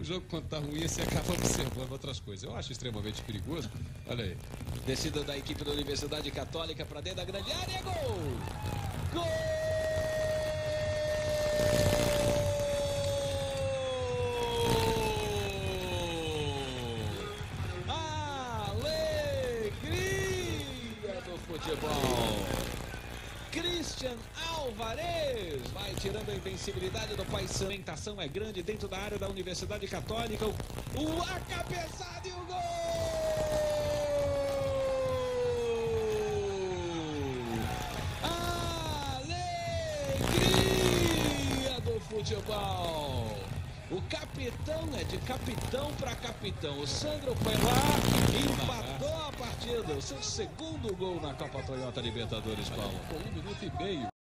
jogo quando tá ruim, você acaba observando outras coisas. Eu acho extremamente perigoso. Olha aí. Descida da equipe da Universidade Católica para dentro da grande área. Gol! Gol! Alegria do futebol! Christian Alvarez vai tirando a invencibilidade do Paysandu. A movimentação é grande dentro da área da Universidade Católica. A cabeçada e o gol! Alegria do futebol! O capitão é de capitão para capitão. O Sandro foi lá e empatou a partida. O seu segundo gol na Copa Toyota Libertadores, Paulo. Com 1 minuto e meio.